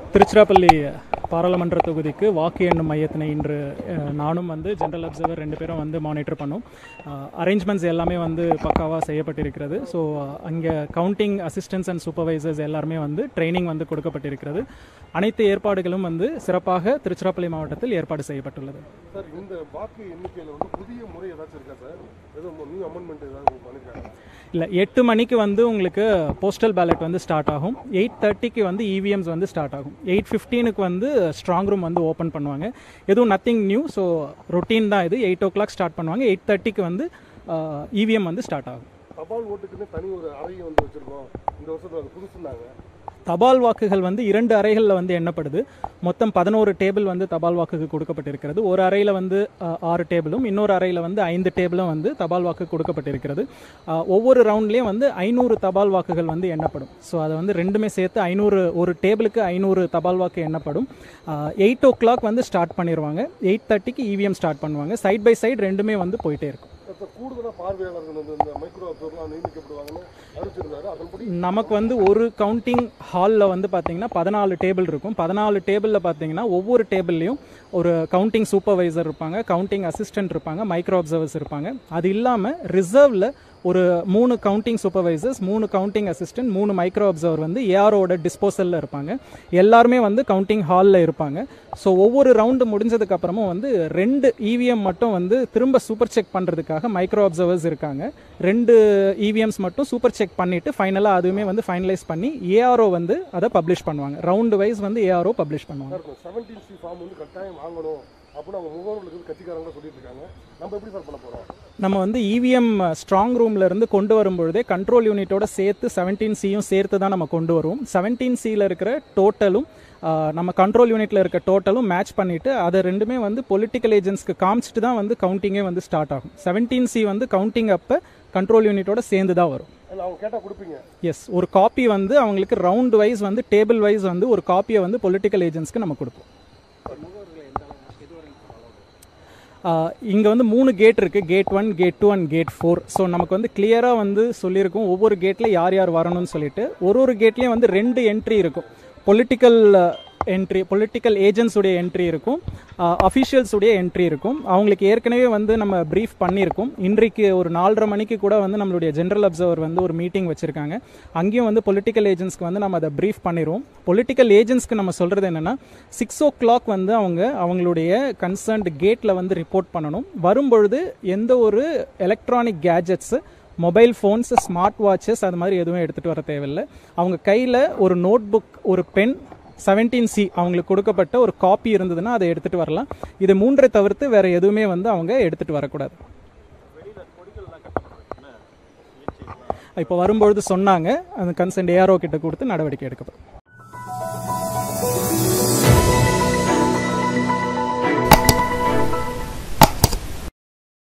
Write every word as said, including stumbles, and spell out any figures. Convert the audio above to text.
திருச்சிராப்பள்ளி பாராளுமன்ற தொகுதிக்கு வாக்கு எண்ணும் மையத்தினை இன்று நானும் வந்து ஜெனரல் அப்சர்வர் ரெண்டு பேரும் வந்து மானிட்டர் பண்ணோம். அரேஞ்ச்மெண்ட்ஸ் எல்லாமே வந்து பக்காவாக செய்யப்பட்டிருக்கிறது. ஸோ அங்கே கவுண்டிங் அசிஸ்டன்ஸ் அண்ட் சூப்பர்வைசர்ஸ் எல்லாருமே வந்து ட்ரைனிங் வந்து கொடுக்கப்பட்டிருக்கிறது. அனைத்து ஏற்பாடுகளும் வந்து சிறப்பாக திருச்சிராப்பள்ளி மாவட்டத்தில் ஏற்பாடு செய்யப்பட்டுள்ளது. சார், இந்த வாக்கு எண்ணிக்கையில் வந்து புதிய முறை ஏதாச்சும் இருக்கா சார்? ஏதோ நியூ அமெண்ட்மெண்ட் ஏதாவது பண்ணிருக்காங்க? இல்லை, எட்டு மணிக்கு வந்து உங்களுக்கு போஸ்டல் பேலட் வந்து ஸ்டார்ட் ஆகும். எயிட் தேர்ட்டிக்கு வந்து இவிஎம்ஸ் வந்து ஸ்டார்ட் ஆகும். எயிட் ஃபிஃப்டீனுக்கு வந்து ஸ்ட்ராங் ரூம் வந்து ஓப்பன் பண்ணுவாங்க. எதுவும் நத்திங் நியூ, ஸோ ரொட்டீன் தான் இது. எயிட் ஓ கிளாக் ஸ்டார்ட் பண்ணுவாங்க. எயிட் தேர்ட்டிக்கு வந்து இவிஎம் வந்து ஸ்டார்ட் ஆகும். தபால் ஓட்டுக்குன்னு தனி ஒரு அறையை வந்து வச்சுருக்கோம். இந்த வருஷத்தில் அது புதுசுனாங்க. தபால் வாக்குகள் வந்து இரண்டு அறைகளில் வந்து எண்ணப்படுது. மொத்தம் பதினோரு டேபிள் வந்து தபால் வாக்குக்கு கொடுக்கப்பட்டிருக்கிறது. ஒரு அறையில் வந்து ஆறு டேபிளும் இன்னொரு அறையில் வந்து ஐந்து டேபிளும் வந்து தபால் வாக்கு கொடுக்கப்பட்டிருக்கிறது. ஒவ்வொரு ரவுண்ட்லேயும் வந்து ஐநூறு தபால் வாக்குகள் வந்து எண்ணப்படும். ஸோ அதை வந்து ரெண்டுமே சேர்த்து ஐநூறு, ஒரு டேபிளுக்கு ஐநூறு தபால் வாக்கு எண்ணப்படும். எயிட் ஓ கிளாக் வந்து ஸ்டார்ட் பண்ணிடுவாங்க. எயிட் தேர்ட்டிக்கு இவிஎம் ஸ்டார்ட் பண்ணுவாங்க. சைட் பை சைடு ரெண்டுமே வந்து போயிட்டே இருக்கும். கூடுதலாக பார்வையாளர்கள் வந்து இந்த மைக்ரோ அப்சர்வர்லாம் நியமிக்கப்படுவாங்கன்னு அறிவிச்சிருந்தாரு. அதன்படி நமக்கு வந்து ஒரு கவுண்டிங் ஹாலில் வந்து பார்த்தீங்கன்னா பதினாலு டேபிள் இருக்கும். பதினாலு டேபிளில் பார்த்தீங்கன்னா ஒவ்வொரு டேபிள்லையும் ஒரு கவுண்டிங் சூப்பர்வைசர் இருப்பாங்க, கவுண்டிங் அசிஸ்டன்ட் இருப்பாங்க, மைக்ரோ அப்சர்வர்ஸ் இருப்பாங்க. அது இல்லாமல் ரிசர்வில் ஒரு மூணு கவுண்டிங் சூப்பர்வைசர்ஸ், மூணு கவுண்டிங் அசிஸ்டன்ட், மூணு மைக்ரோ அப்சர்வர் வந்து ஏஆரோட டிஸ்போசலில் இருப்பாங்க. எல்லாருமே வந்து கவுண்டிங் ஹாலில் இருப்பாங்க. ஸோ ஒவ்வொரு ரவுண்டு முடிஞ்சதுக்கப்புறமும் வந்து ரெண்டு இவிஎம் மட்டும் வந்து திரும்ப சூப்பர் செக் பண்ணுறதுக்காக மைக்ரோ அப்சர்வர்ஸ் இருக்காங்க. ரெண்டு இவிஎம்ஸ் மட்டும் சூப்பர் செக் பண்ணிவிட்டு ஃபைனலாக அதுவுமே வந்து ஃபைனலைஸ் பண்ணி ஏஆர்ஓ வந்து அதை பப்ளிஷ் பண்ணுவாங்க. ரவுண்டு வைஸ் வந்து ஏஆர்ஓ பப்ளிஷ் பண்ணுவாங்க. செவன்டீன் சி ஃபார்ம் வந்து கட்டாயம் வாங்கணும் அப்படின்னு அவங்க முகவர்களுக்கு கட்சிக்காரங்க சொல்லிட்டு இருக்காங்க. நம்ம எப்படி சார் பண்ண போகிறோம்? நம்ம வந்து இவிஎம் ஸ்ட்ராங் ரூம்ல இருந்து கொண்டு வரும்பொழுதே கண்ட்ரோல் யூனிட்டோட சேர்த்து செவன்டீன் சியும் சேர்த்து தான் நம்ம கொண்டு வருவோம். செவன்டீன் சியில் இருக்கிற டோட்டலும் நம்ம கண்ட்ரோல் யூனிட்ல இருக்க டோட்டலும் மேட்ச் பண்ணிட்டு அதை ரெண்டுமே வந்து பொலிட்டிக்கல் ஏஜென்ட்ஸ்க்கு காமிச்சிட்டு தான் வந்து கவுண்டிங்கே வந்து ஸ்டார்ட் ஆகும். செவன்டீன் சி வந்து கவுண்டிங் அப்போ கண்ட்ரோல் யூனிட்டோட சேர்ந்து தான் வரும். எஸ், ஒரு காப்பி வந்து அவங்களுக்கு ரவுண்ட் வைஸ் வந்து டேபிள் வைஸ் வந்து ஒரு காப்பியை வந்து பொலிட்டிக்கல் ஏஜென்ட்ஸ்க்கு நம்ம கொடுப்போம். இங்கே வந்து மூணு கேட் இருக்குது. Gate one, gate two and gate four. So நமக்கு வந்து கிளியராக வந்து சொல்லியிருக்கும் ஒவ்வொரு கேட்டில் யார் யார் வரணும்னு சொல்லிட்டு. ஒரு ஒரு கேட்லேயும் வந்து ரெண்டு என்ட்ரி இருக்கும். பொலிட்டிக்கல் என்ட்ரி, பொலிட்டிக்கல் ஏஜென்ட்ஸுடைய என்ட்ரி இருக்கும், அஃபிஷியல்ஸுடைய என்ட்ரி இருக்கும். அவங்களுக்கு ஏற்கனவே வந்து நம்ம ப்ரீஃப் பண்ணியிருக்கோம். இன்றைக்கு ஒரு நாலரை மணிக்கு கூட வந்து நம்மளுடைய ஜெனரல் அப்சர்வர் வந்து ஒரு மீட்டிங் வச்சுருக்காங்க. அங்கேயும் வந்து பொலிட்டிக்கல் ஏஜென்ட்ஸ்க்கு வந்து நம்ம அதை ப்ரீஃப் பண்ணிடுவோம். பொலிட்டிக்கல் ஏஜென்ட்ஸ்க்கு நம்ம சொல்கிறது என்னென்னா, சிக்ஸ் ஓ கிளாக் வந்து அவங்க அவங்களுடைய கன்சர்ன்டு கேட்டில் வந்து ரிப்போர்ட் பண்ணணும். வரும்பொழுது எந்த ஒரு electronic gadgets, mobile phones, smart watches அது மாதிரி எதுவும் எடுத்துகிட்டு வர தேவையில்லை. அவங்க கையில் ஒரு நோட் புக், ஒரு பென், செவன்டீன் சி அவங்களுக்கு கொடுக்கப்பட்ட ஒரு காப்பி இருந்ததுன்னா அதை எடுத்துகிட்டு வரலாம். இது மூன்றை தவிர்த்து வேறு எதுவுமே வந்து அவங்க எடுத்துகிட்டு வரக்கூடாது. இப்போ வரும்பொழுது சொன்னாங்க, அந்த கன்சர்ன் ஏஆர்ஓ கிட்ட கொடுத்து நடவடிக்கை எடுக்கப்படும்.